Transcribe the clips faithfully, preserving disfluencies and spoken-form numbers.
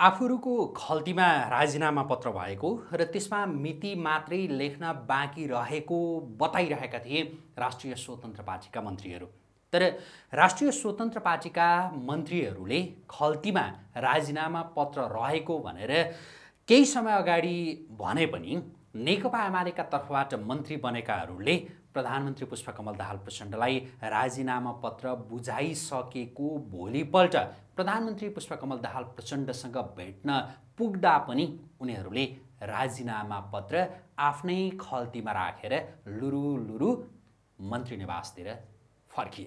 आफूहरूको खल्तीमा राजीनामा पत्र भएको र त्यसमा मिति मात्रै लेख्न बाँकी रहेको बताइरहेका थिए राष्ट्रिय स्वतन्त्र पार्टीका मन्त्रीहरू। तर राष्ट्रिय स्वतन्त्र पार्टीका मन्त्रीहरूले खल्तीमा राजीनामा पत्र रहेको भनेर केही समय अगाडि भने पनि नेकपा एमालेका तर्फबाट मन्त्री बनेकाहरूले प्रधानमन्त्री पुष्पकमल दाहाल प्रचण्डलाई राजीनामा पत्र बुझाइसकेको भोलिपल्ट प्रधानमन्त्री पुष्पकमल दाहाल प्रचण्डसँग भेट्न पुग्दा पनि उनीहरूले राजीनामा पत्र आफ्नै खल्तीमा राखेर लुरु लुरु मन्त्री निवासतिर फर्किए।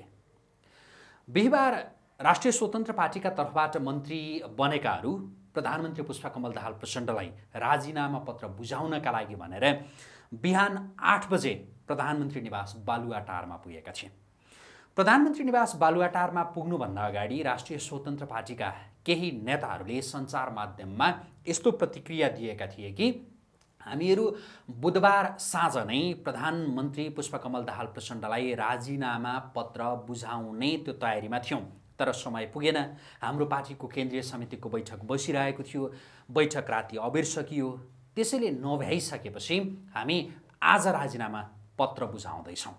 बिहिबार राष्ट्रिय स्वतन्त्र पार्टीका तर्फबाट मन्त्री बनेकाहरू प्रधानमन्त्री पुष्पकमल दाहाल प्रचण्डलाई राजीनामा पत्र बुझाउनका लागि भनेर बिहान आठ बजे प्रधानमन्त्री निवास बालुवाटारमा पुगेका थिए। प्रधानमन्त्री निवास बालुवाटारमा पुग्नुभन्दा अगाडि राष्ट्रिय स्वतन्त्र पार्टीका केही नेताहरूले सञ्चार माध्यममा यस्तो प्रतिक्रिया दिएका थिए कि हामीहरू बुधबार साँझ नै प्रधानमन्त्री पुष्पकमल दाहाल प्रचण्डलाई राजीनामा पत्र बुझाउने त्यो तयारीमा थियौँ, तर समय पुगेन। हाम्रो पार्टीको केन्द्रीय समितिको बैठक बसिरहेको थियो, बैठक राति अबेर सकियो, त्यसैले नभ्याइसकेपछि हामी आज राजीनामा पत्र बुझाउँदैछौँ।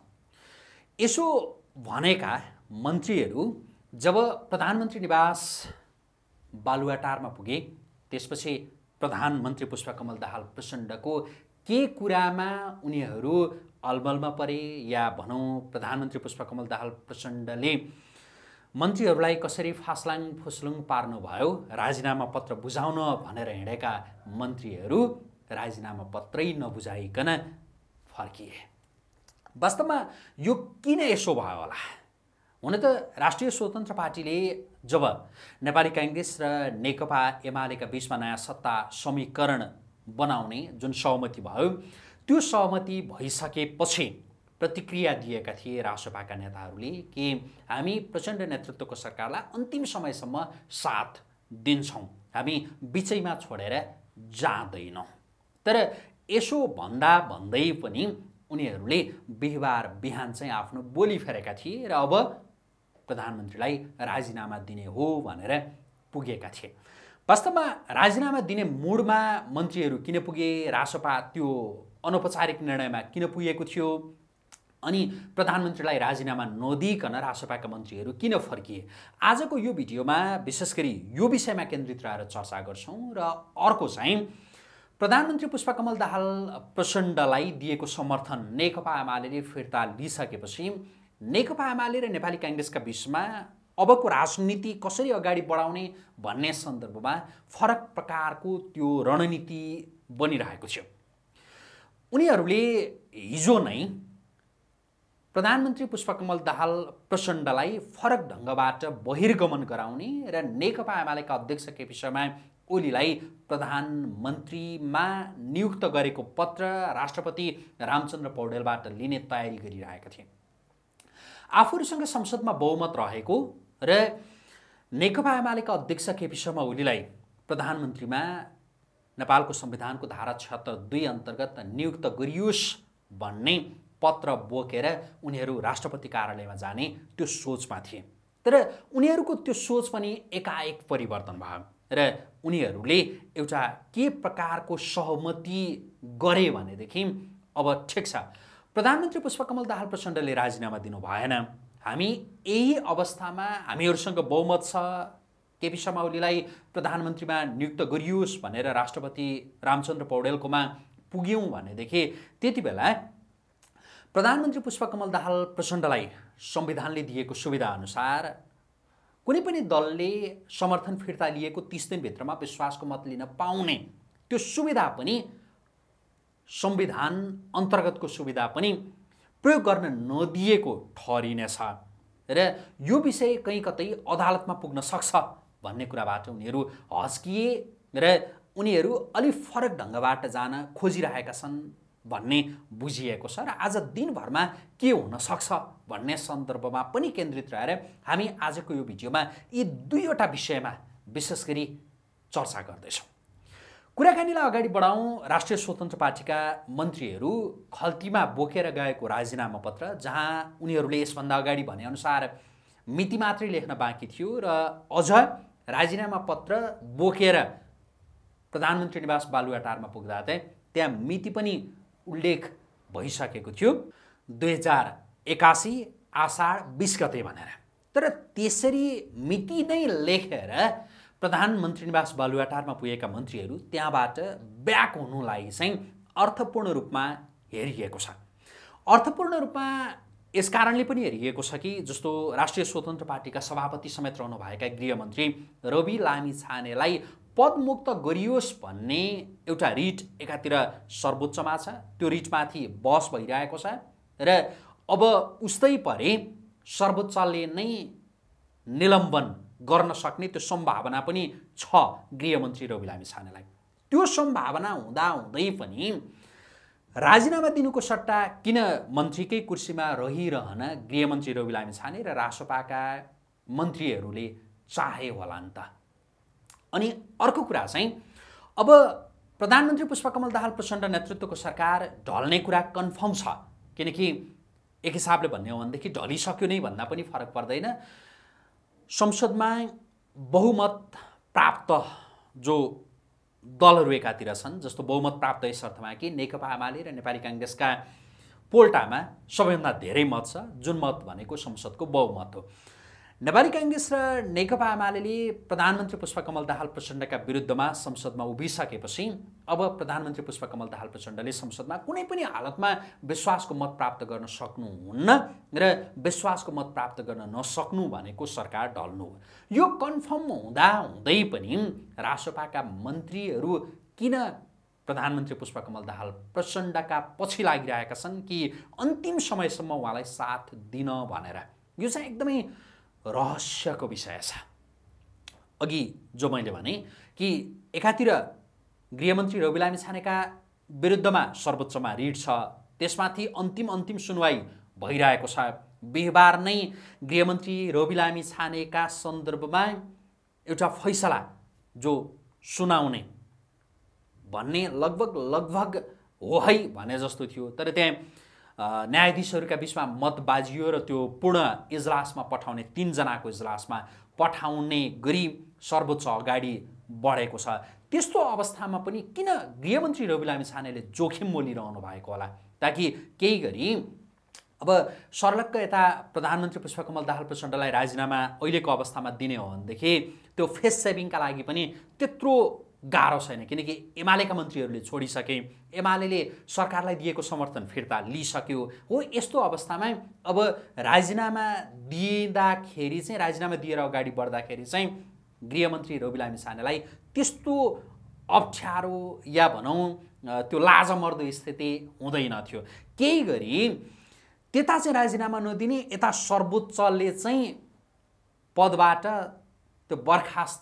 यसो भनेका मन्त्रीहरू जब प्रधानमन्त्री निवास बालुवाटारमा पुगे, त्यसपछि प्रधानमन्त्री पुष्पकमल दाहाल प्रचण्डको के कुरामा उनीहरू अलमलमा परे या भनौँ प्रधानमन्त्री पुष्पकमल दाहाल प्रचण्डले मन्त्रीहरूलाई कसरी फास्लाङ फुस्लुङ पार्नुभयो, राजीनामा पत्र बुझाउन भनेर हिँडेका मन्त्रीहरू राजीनामा पत्रै नबुझाइकन फर्किए। वास्तवमा यो किन यसो भयो होला? हुन त राष्ट्रिय स्वतन्त्र पार्टीले जब नेपाली काङ्ग्रेस र नेकपा एमालेका बीचमा नयाँ सत्ता समीकरण बनाउने जुन सहमति भयो, त्यो सहमति भइसकेपछि प्रतिक्रिया दिएका थिए रासपाका नेताहरूले कि हामी प्रचण्ड नेतृत्वको सरकारलाई अन्तिम समयसम्म साथ दिन्छौँ, हामी बिचैमा छोडेर जाँदैनौँ। तर यसो भन्दा भन्दै पनि उनीहरूले बिहिबार बिहान चाहिँ आफ्नो बोली फेरेका थिए र अब प्रधानमन्त्रीलाई राजीनामा दिने हो भनेर पुगेका थिए। वास्तवमा राजीनामा दिने मुडमा मन्त्रीहरू किन पुगे, रासपा त्यो अनौपचारिक निर्णयमा किन पुगेको थियो, अनि प्रधानमन्त्रीलाई राजीनामा नदिइकन रासपाका मन्त्रीहरू किन फर्किए, आजको यो भिडियोमा विशेष गरी यो विषयमा केन्द्रित रहेर चर्चा गर्छौँ। र अर्को चाहिँ प्रधानमन्त्री पुष्पकमल दाहाल प्रचण्डलाई दिएको समर्थन नेकपा एमाले फिर्ता लिइसकेपछि नेकपा एमाले र नेपाली काङ्ग्रेसका बीचमा अबको राजनीति कसरी अगाडि बढाउने भन्ने सन्दर्भमा फरक प्रकारको त्यो रणनीति बनिरहेको थियो। उनीहरूले हिजो नै प्रधानमन्त्री पुष्पकमल दाहाल प्रचण्डलाई फरक ढङ्गबाट बहिर्गमन गराउने र नेकपा एमालेका अध्यक्ष केपी शर्मा ओलीलाई प्रधानमन्त्रीमा नियुक्त गरेको पत्र राष्ट्रपति रामचन्द्र पौडेलबाट लिने तयारी गरिरहेका थिए। आफूहरूसँग संसदमा बहुमत रहेको र नेकपा एमालेका अध्यक्ष केपी शर्मा ओलीलाई प्रधानमन्त्रीमा नेपालको संविधानको धारा छत्तर दुई अन्तर्गत नियुक्त गरियोस् भन्ने पत्र बोकेर उनीहरू राष्ट्रपति कार्यालयमा जाने त्यो सोचमा थिए। तर उनीहरूको त्यो सोच पनि एकाएक परिवर्तन भयो र उनीहरूले एउटा के प्रकारको सहमति गरे भनेदेखि अब ठिक छ, प्रधानमन्त्री पुष्पकमल दाहाल प्रचण्डले राजीनामा दिनु भएन, हामी यही अवस्थामा हामीहरूसँग बहुमत छ, केपी शर्मा ओलीलाई प्रधानमन्त्रीमा नियुक्त गरियोस् भनेर राष्ट्रपति रामचन्द्र पौडेलकोमा पुग्यौँ भनेदेखि त्यति बेला प्रधानमन्त्री पुष्पकमल दाहाल प्रचण्डलाई संविधानले दिएको सुविधा अनुसार कुनै पनि दलले समर्थन फिर्ता लिएको तीस दिनभित्रमा विश्वासको मत लिन पाउने त्यो सुविधा पनि संविधान अन्तर्गतको सुविधा पनि प्रयोग गर्न नदिएको ठहरिनेछ र यो विषय कहीँ कतै अदालतमा पुग्न सक्छ भन्ने कुराबाट उनीहरू हस्किए र उनीहरू अलि फरक ढङ्गबाट जान खोजिरहेका छन् भन्ने बुझिएको छ। र आज दिनभरमा के हुन सक्छ भन्ने सन्दर्भमा पनि केन्द्रित रहेर हामी आजको यो भिडियोमा यी दुईवटा विषयमा विशेष गरी चर्चा गर्दैछौँ। कुराकानीलाई अगाडि बढाउँ। राष्ट्रिय स्वतन्त्र पार्टीका मन्त्रीहरू खल्तीमा बोकेर गएको राजीनामा पत्र, जहाँ उनीहरूले यसभन्दा अगाडि भनेअनुसार मिति मात्रै लेख्न बाँकी थियो र अझ राजीनामा पत्र बोकेर प्रधानमन्त्री निवास बालुवाटारमा पुग्दा चाहिँ त्यहाँ मिति पनि उल्लेख भइसकेको थियो दुई हजार एकासी आषाढ बिस गते भनेर। तर त्यसरी मिति नै लेखेर प्रधानमन्त्री निवास बालुवाटारमा पुगेका मन्त्रीहरू त्यहाँबाट ब्याक हुनुलाई चाहिँ अर्थपूर्ण रूपमा हेरिएको छ। अर्थपूर्ण रूपमा यस कारणले पनि हेरिएको छ कि जस्तो राष्ट्रिय स्वतन्त्र पार्टीका सभापति समेत रहनुभएका गृहमन्त्री रवि लामिछानेलाई पदमुक्त गरियोस् भन्ने एउटा रिट एकातिर सर्वोच्चमा छ, त्यो रिटमाथि बहस भइरहेको छ र अब उस्तै परे सर्वोच्चले नै निलम्बन गर्न सक्ने त्यो सम्भावना पनि छ गृहमन्त्री रवि लामिछानेलाई। त्यो सम्भावना हुँदा हुँदै पनि राजीनामा दिनुको सट्टा किन मन्त्रीकै कुर्सीमा रहिरहन गृहमन्त्री रवि लामिछाने र रासपाका मन्त्रीहरूले चाहे होला नि त। अनि अर्को कुरा चाहिँ अब प्रधानमन्त्री पुष्पकमल दाहाल प्रचण्ड नेतृत्वको सरकार ढल्ने कुरा कन्फर्म छ, किनकि एक हिसाबले भन्ने हो भनेदेखि ढलिसक्यो नै भन्दा पनि फरक पर्दैन। संसदमा बहुमत प्राप्त जो दलहरू एकातिर छन्, जस्तो बहुमत प्राप्त यस अर्थमा कि नेकपा एमाले र नेपाली काङ्ग्रेसका पोल्टामा सबैभन्दा धेरै मत छ, जुन मत भनेको संसदको बहुमत हो। नेपाली काङ्ग्रेस र नेकपा एमाले प्रधानमन्त्री पुष्पकमल दाहाल प्रचण्डका विरुद्धमा संसदमा उभिसकेपछि अब प्रधानमन्त्री पुष्पकमल दाहाल प्रचण्डले संसदमा कुनै पनि हालतमा विश्वासको मत प्राप्त गर्न सक्नुहुन्न र विश्वासको मत प्राप्त गर्न नसक्नु भनेको सरकार ढल्नु हो। यो कन्फर्म हुँदा हुँदै पनि रासपाका मन्त्रीहरू किन प्रधानमन्त्री पुष्पकमल दाहाल प्रचण्डका पछि लागिरहेका छन् कि अन्तिम समयसम्म उहाँलाई साथ दिन भनेर, यो चाहिँ एकदमै रहस्यको विषय छ। अघि जो मैले भने कि एकातिर गृहमन्त्री रवि लामिछानेका विरुद्धमा सर्वोच्चमा रिट छ, त्यसमाथि अन्तिम अन्तिम सुनवाई भइरहेको छ। बिहिबार नै गृहमन्त्री रवि लामिछानेका सन्दर्भमा एउटा फैसला जो सुनाउने भन्ने लगभग लगभग हो है भने जस्तो थियो, तर त्यहाँ न्यायाधीशहरूका बिचमा मत बाजियो र त्यो पूर्ण इजलासमा पठाउने तीनजनाको इजलासमा पठाउने गरी सर्वोच्च अगाडि बढेको छ। त्यस्तो अवस्थामा पनि किन गृहमन्त्री रवि लामिछानेले जोखिम मोलिरहनु भएको होला, ताकि केही गरी अब सर्लक्क यता प्रधानमन्त्री पुष्पकमल दाहाल प्रचण्डलाई राजीनामा अहिलेको अवस्थामा दिने हो भनेदेखि त्यो फेस सेभिङका लागि पनि त्यत्रो गाह्रो छैन, किनकि एमालेका मन्त्रीहरूले छोडिसके, एमाले सरकारलाई दिएको समर्थन फिर्ता लिइसक्यो हो। यस्तो अवस्थामा अब राजीनामा दिँदाखेरि चाहिँ राजीनामा दिएर अगाडि बढ्दाखेरि चाहिँ गृहमन्त्री रवि लामिछानेलाई त्यस्तो अप्ठ्यारो या भनौँ त्यो लाजमर्दो स्थिति हुँदैन थियो। केही गरी त्यता चाहिँ राजीनामा नदिने, यता सर्वोच्चले चाहिँ पदबाट त्यो बर्खास्त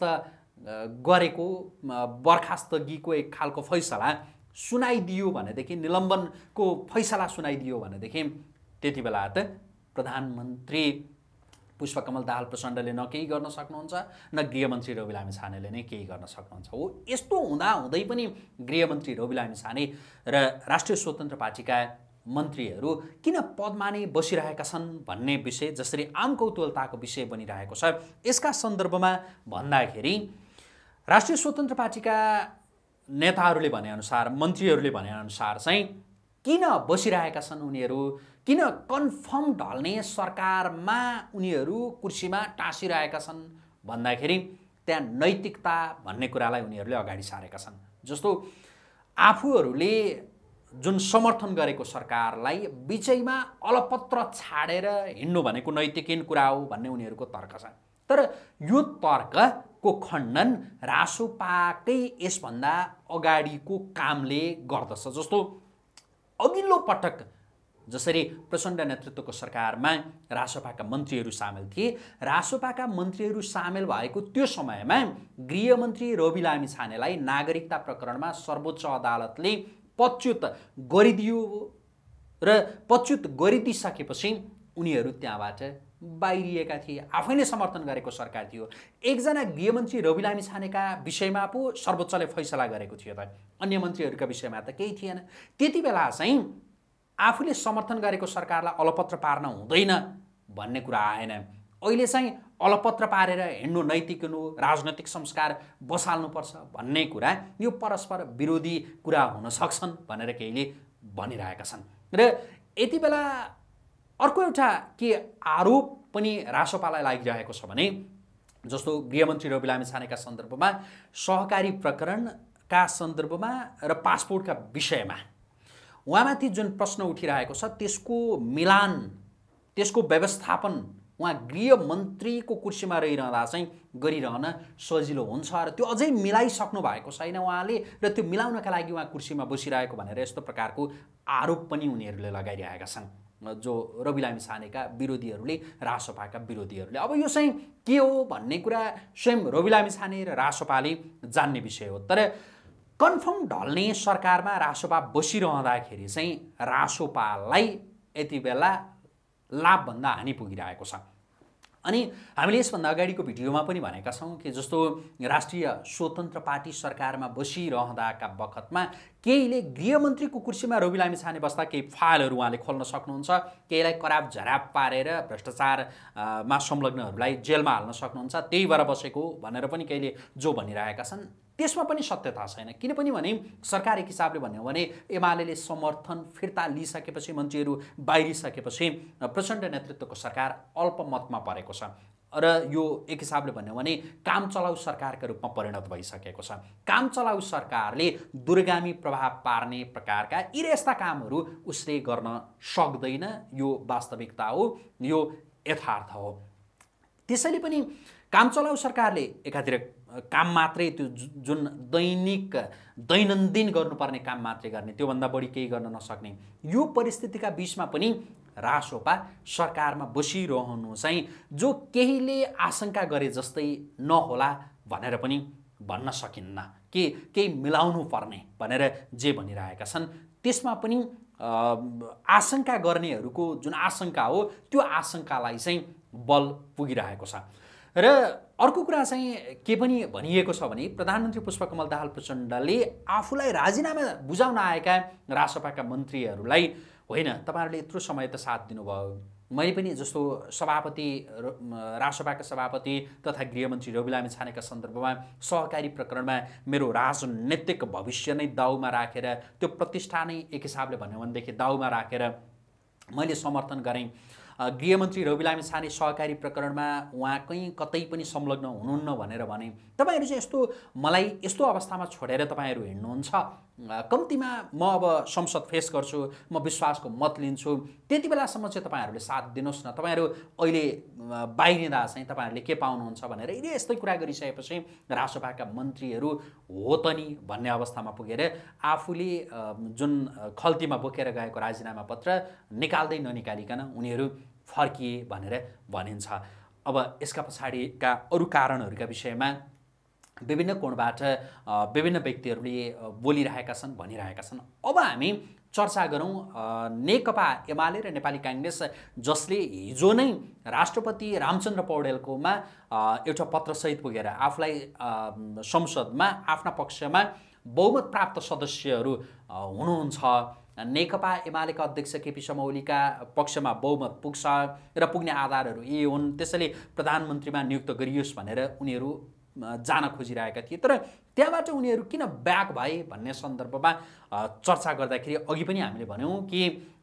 गरेको बर्खास्तगीको एक खालको फैसला सुनाइदियो भनेदेखि, निलम्बनको फैसला सुनाइदियो भनेदेखि त्यति बेला त प्रधानमन्त्री पुष्पकमल दाहाल प्रचण्डले न केही गर्न सक्नुहुन्छ, न गृहमन्त्री रवि लामिछानेले नै केही गर्न सक्नुहुन्छ हो। यस्तो हुँदा हुँदै पनि गृहमन्त्री रवि लामिछाने र राष्ट्रिय स्वतन्त्र पार्टीका मन्त्रीहरू किन पदमा नै बसिरहेका छन् भन्ने विषय जसरी आम कौतूहलताको विषय बनिरहेको छ। यसका सन्दर्भमा भन्दाखेरि राष्ट्रिय स्वतन्त्र पार्टीका नेताहरूले भनेअनुसार, मन्त्रीहरूले भनेअनुसार चाहिँ किन बसिरहेका छन् उनीहरू, किन कन्फर्म ढल्ने सरकारमा उनीहरू कुर्सीमा टाँसिरहेका छन् भन्दाखेरि त्यहाँ नैतिकता भन्ने कुरालाई उनीहरूले अगाडि सारेका छन्। जस्तो आफूहरूले जुन समर्थन गरेको सरकारलाई बिचैमा अलपत्र छाडेर हिँड्नु भनेको नैतिकहीन कुरा हो भन्ने उनीहरूको तर्क छ। तर यो तर्कको खण्डन रासोपाकै यसभन्दा अगाडिको कामले गर्दछ। जस्तो अघिल्लो पटक जसरी प्रचण्ड नेतृत्वको सरकारमा रासोपाका मन्त्रीहरू सामेल थिए, रासोपाका मन्त्रीहरू सामेल भएको त्यो समयमा गृहमन्त्री रवि लामिछानेलाई नागरिकता प्रकरणमा सर्वोच्च अदालतले पदच्युत गरिदियो र पदच्युत गरिदिइसकेपछि उनीहरू त्यहाँबाट बाहिरिएका थिए। आफैले समर्थन गरेको सरकार थियो। एकजना गृहमन्त्री रवि लामिछानेका विषयमा पो सर्वोच्चले फैसला गरेको थियो त, अन्य मन्त्रीहरूका विषयमा त केही थिएन। त्यति बेला चाहिँ आफूले समर्थन गरेको सरकारलाई अलपत्र पार्न हुँदैन भन्ने कुरा आएन। अहिले चाहिँ अलपत्र पारेर हिँड्नु नैतिक हुनु, राजनैतिक संस्कार बसाल्नुपर्छ भन्ने कुरा यो परस्पर विरोधी कुरा हुन सक्छन् भनेर केहीले भनिरहेका छन्। र यति बेला अर्को एउटा के आरोप पनि रासोपालाई लागिरहेको छ भने जस्तो गृहमन्त्री रवि लामिछानेका सन्दर्भमा सहकारी प्रकरणका सन्दर्भमा र पासपोर्टका विषयमा उहाँमाथि जुन प्रश्न उठिरहेको छ त्यसको मिलान, त्यसको व्यवस्थापन उहाँ गृहमन्त्रीको कुर्सीमा रहिरहँदा चाहिँ गरिरहन सजिलो हुन्छ र त्यो अझै मिलाइसक्नु भएको छैन उहाँले, र त्यो मिलाउनका लागि उहाँ कुर्सीमा बसिरहेको भनेर यस्तो प्रकारको आरोप पनि उनीहरूले लगाइरहेका छन्, जो रवि लामिछानेका विरोधीहरूले, रासोपाका विरोधीहरूले। अब यो चाहिँ के हो भन्ने कुरा स्वयं रवि लामिछाने र रासोपाले जान्ने विषय हो। तर कन्फर्म ढल्ने सरकारमा रासोपा बसिरहँदाखेरि चाहिँ रासोपालाई यति बेला लाभभन्दा हानि पुगिरहेको छ। अनि हामीले यसभन्दा अगाडिको भिडियोमा पनि भनेका छौँ कि जस्तो राष्ट्रिय स्वतन्त्र पार्टी सरकारमा बसिरहँदाका बखतमा केहीले गृहमन्त्रीको कुर्सीमा रवि लामिछाने बस्दा केही फाइलहरू उहाँले खोल्न सक्नुहुन्छ, केहीलाई कराप झराप पारेर भ्रष्टाचारमा संलग्नहरूलाई जेलमा हाल्न सक्नुहुन्छ, त्यही भएर बसेको भनेर पनि केहीले जो भनिरहेका छन् त्यसमा पनि सत्यता छैन। किनभने भने सरकार एक हिसाबले भन्यो भने एमाले समर्थन फिर्ता लिइसकेपछि, मन्त्रीहरू बाहिरिसकेपछि प्रचण्ड नेतृत्वको सरकार अल्पमतमा परेको छ र यो एक हिसाबले भन्यो भने काम चलाउ सरकारका रूपमा परिणत भइसकेको छ। काम चलाउ सरकारले दूरगामी प्रभाव पार्ने प्रकारका यी यस्ता कामहरू उसले गर्न सक्दैन, यो वास्तविकता हो, यो यथार्थ हो। त्यसैले पनि काम चलाउ सरकारले एकातिर काम मात्रै, त्यो जुन दैनिक दैनन्दिन गर्नुपर्ने काम मात्रै गर्ने, त्योभन्दा बढी केही गर्न नसक्ने यो परिस्थितिका बीचमा पनि रासोपा सरकारमा बसिरहनु चाहिँ जो केहीले आशंका गरे जस्तै नहोला भनेर पनि भन्न सकिन्न, कि केही मिलाउनु पर्ने भनेर जे भनिरहेका छन् त्यसमा पनि आशंका गर्नेहरूको जुन आशंका हो त्यो आशंकालाई चाहिँ बल पुगिरहेको छ। र अर्को कुरा चाहिँ के पनि भनिएको छ भने प्रधानमन्त्री पुष्पकमल दाहाल प्रचण्डले आफूलाई राजीनामा बुझाउन आएका रासोपाका मन्त्रीहरूलाई होइन तपाईँहरूले यत्रो समय त साथ दिनुभयो, मैले पनि जस्तो सभापति रासोपाका सभापति तथा गृहमन्त्री रवि लामिछानेका सन्दर्भमा सहकारी प्रकरणमा मेरो राजनैतिक भविष्य नै दाउमा राखेर, त्यो प्रतिष्ठा नै एक हिसाबले भन्यो भनेदेखि दाउमा राखेर मैले समर्थन गरेँ। गृहमन्त्री रवि लामिछाने सहकारी प्रकरणमा उहाँ कहीँ कतै पनि संलग्न हुनुहुन्न भनेर भने तपाईँहरू चाहिँ यस्तो मलाई यस्तो अवस्थामा छोडेर तपाईँहरू हिँड्नुहुन्छ, कम्तीमा म अब संसद फेस गर्छु, म विश्वासको मत लिन्छु, त्यति बेलासम्म चाहिँ तपाईँहरूले साथ दिनुहोस् न, तपाईँहरू अहिले बाहिरिँदा चाहिँ तपाईँहरूले के पाउनुहुन्छ भनेर यदि यस्तै कुरा गरिसकेपछि रासोपाका मन्त्रीहरू हो त नि भन्ने अवस्थामा पुगेर आफूले जुन खल्तीमा बोकेर गएको राजीनामा पत्र निकाल्दै ननिकालिकन उनीहरू फर्किए भनेर भनिन्छ। अब यसका पछाडिका अरू कारणहरूका विषयमा विभिन्न कोणबाट विभिन्न व्यक्तिहरूले बोलिरहेका छन्, भनिरहेका छन्। अब हामी चर्चा गरौँ नेकपा एमाले र नेपाली काङ्ग्रेस, जसले हिजो नै राष्ट्रपति रामचन्द्र पौडेलकोमा एउटा पत्रसहित पुगेर आफूलाई संसदमा आफ्ना पक्षमा बहुमत प्राप्त सदस्यहरू हुनुहुन्छ, नेकपा एमालेका अध्यक्ष केपी शर्मा ओलीका पक्षमा बहुमत पुग्छ र पुग्ने आधारहरू यी हुन्, त्यसैले प्रधानमन्त्रीमा नियुक्त गरियोस् भनेर उनीहरू जान खोजिरहेका थिए। तर त्यहाँबाट उनीहरू किन ब्याक भए भन्ने सन्दर्भमा चर्चा गर्दाखेरि अघि पनि हामीले भन्यौँ कि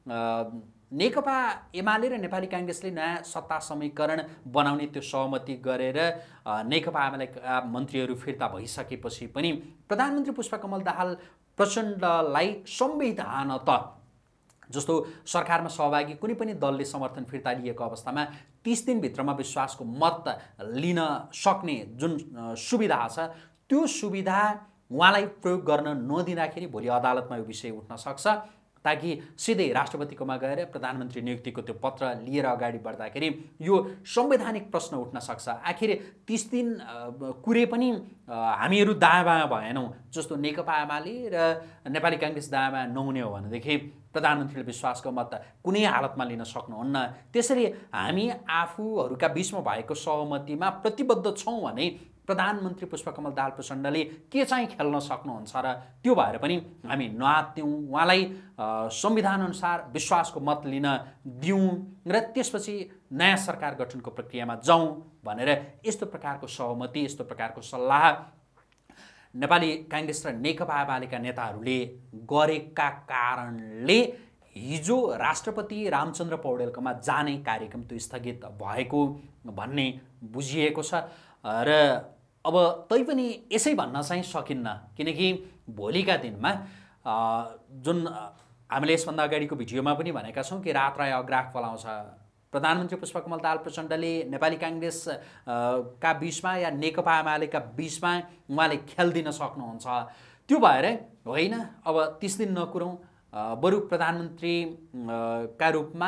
नेकपा एमाले र नेपाली काङ्ग्रेसले नयाँ सत्ता समीकरण बनाउने त्यो सहमति गरेर नेकपा एमालेका मन्त्रीहरू फिर्ता भइसकेपछि पनि प्रधानमन्त्री पुष्पकमल दाहाल प्रचण्डलाई संविधान त जस्तो सरकारमा सहभागी कुनै पनि दलले समर्थन फिर्ता लिएको अवस्थामा तीस दिनभित्रमा विश्वासको मत लिन सक्ने जुन सुविधा छ त्यो सुविधा उहाँलाई प्रयोग गर्न नदिँदाखेरि भोलि अदालतमा यो विषय उठ्न सक्छ, ताकि सिधै राष्ट्रपतिकोमा गएर प्रधानमन्त्री नियुक्तिको त्यो पत्र लिएर अगाडि बढ्दाखेरि यो संवैधानिक प्रश्न उठ्न सक्छ। आखिर तीस दिन कुरे पनि हामीहरू दायाँ बायाँ भएनौँ, जस्तो नेकपा एमाले र नेपाली काङ्ग्रेस दायाँ बायाँ नहुने हो भनेदेखि प्रधानमन्त्रीले विश्वासको मत कुनै हालतमा लिन सक्नुहुन्न। त्यसरी हामी आफूहरूका बीचमा भएको सहमतिमा प्रतिबद्ध छौँ भने प्रधानमन्त्री पुष्पकमल दाहाल प्रचण्डले के चाहिँ खेल्न सक्नुहुन्छ र त्यो भएर पनि हामी नआत्त्यौँ, उहाँलाई संविधानअनुसार विश्वासको मत लिन दिउँ र त्यसपछि नयाँ सरकार गठनको प्रक्रियामा जाउँ भनेर यस्तो प्रकारको सहमति, यस्तो प्रकारको सल्लाह नेपाली काङ्ग्रेस र नेकपा एमालेका नेताहरूले गरेका कारणले हिजो राष्ट्रपति रामचन्द्र पौडेलकोमा जाने कार्यक्रम त्यो स्थगित भएको भन्ने बुझिएको छ। र अब तैपनि यसै भन्न चाहिँ सकिन्न, किनकि भोलिका दिनमा जुन हामीले यसभन्दा अगाडिको भिडियोमा पनि भनेका छौँ कि रात राय अग्राख पलाउँछ, प्रधानमन्त्री पुष्पकमल दाहाल प्रचण्डले नेपाली काङ्ग्रेस का बीचमा या नेकपा एमालेका बीचमा उहाँले खेलिदिन सक्नुहुन्छ। त्यो भएर होइन, अब तीस दिन नकुरौँ, बरु प्रधानमन्त्री का रूपमा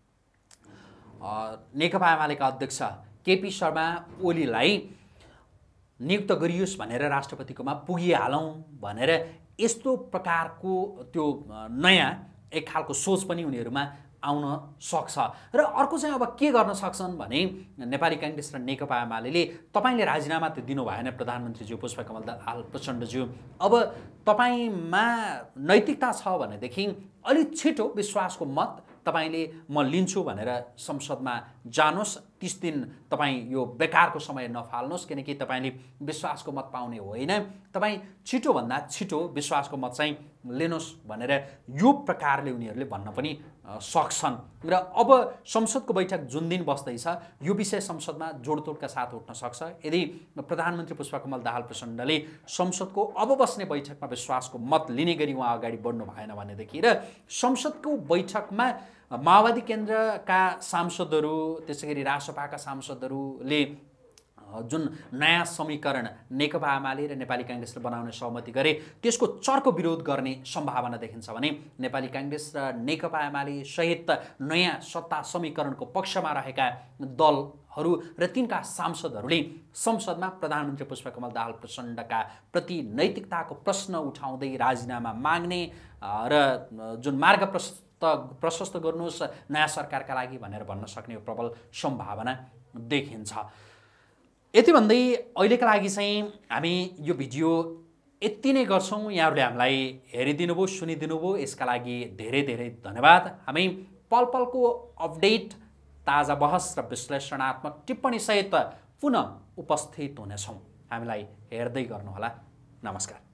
नेकपा एमालेका अध्यक्ष केपी शर्मा ओलीलाई नियुक्त गरियोस् भनेर राष्ट्रपतिकोमा पुगिहालौँ भनेर यस्तो प्रकारको त्यो नयाँ एक खालको सोच पनि उनीहरूमा आउन सक्छ। र अर्को चाहिँ अब के गर्न सक्छन् भने नेपाली काङ्ग्रेस र नेकपा एमाले तपाईँले राजीनामा त दिनु भएन प्रधानमन्त्रीज्यू पुष्पकमल दाहाल प्रचण्डज्यू, अब तपाईँमा नैतिकता छ भनेदेखि अलिक छिटो विश्वासको मत तपाईँले म लिन्छु भनेर संसदमा जानुहोस्, तीस दिन तपाईँ यो बेकारको समय नफाल्नुहोस्, किनकि तपाईँले विश्वासको मत पाउने होइन, तपाईँ छिटोभन्दा छिटो विश्वासको मत चाहिँ लिनुहोस् भनेर यो प्रकारले उनीहरूले भन्न पनि सक्छन्। र अब संसदको बैठक जुन दिन बस्दैछ यो विषय संसदमा जोडतोडका साथ उठ्न सक्छ यदि प्रधानमन्त्री पुष्पकमल दाहाल प्रचण्डले संसदको अब बस्ने बैठकमा विश्वासको मत लिने गरी उहाँ अगाडि बढ्नु भएन भनेदेखि र संसदको बैठकमा माओवादी केन्द्रका सांसदहरू त्यसै गरी रासपाका सांसदहरूले जुन नयाँ समीकरण नेकपा एमाले र नेपाली काङ्ग्रेसले बनाउने सहमति गरे त्यसको चर्को विरोध गर्ने सम्भावना देखिन्छ भने नेपाली काङ्ग्रेस र नेकपा एमाले सहित नयाँ सत्ता समीकरणको पक्षमा रहेका दलहरू र तिनका सांसदहरूले संसदमा प्रधानमन्त्री पुष्पकमल दाहाल प्रचण्डका प्रति नैतिकताको प्रश्न उठाउँदै राजीनामा माग्ने र जुन मार्ग प्रशस्त प्रशस्त गर्नुहोस् नयाँ सरकारका लागि भनेर भन्न सक्ने प्रबल सम्भावना देखिन्छ। यति भन्दै अहिलेका लागि चाहिँ हामी यो भिडियो यति नै गर्छौँ। यहाँहरूले हामीलाई हेरिदिनु भयो, सुनिदिनु भयो, यसका लागि धेरै धेरै धन्यवाद। हामी पल पलको अपडेट, ताजा बहस र विश्लेषणात्मक टिप्पणी सहित पुनः उपस्थित हुनेछौँ। हामीलाई हेर्दै गर्नुहोला। नमस्कार।